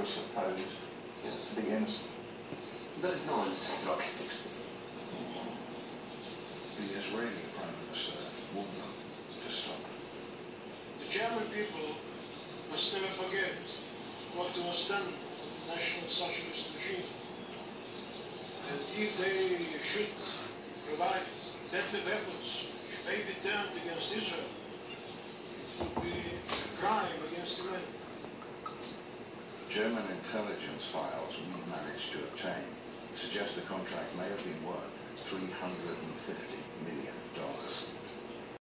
supposed to be innocent. There's no one struck. The Israeli Prime Minister warned them to stop. The German people must never forget what was done with the National Socialist regime. And if they should provide deadly weapons which may be turned against Israel, it would be a crime against humanity. German intelligence files we managed to obtain suggest the contract may have been worth $350 million.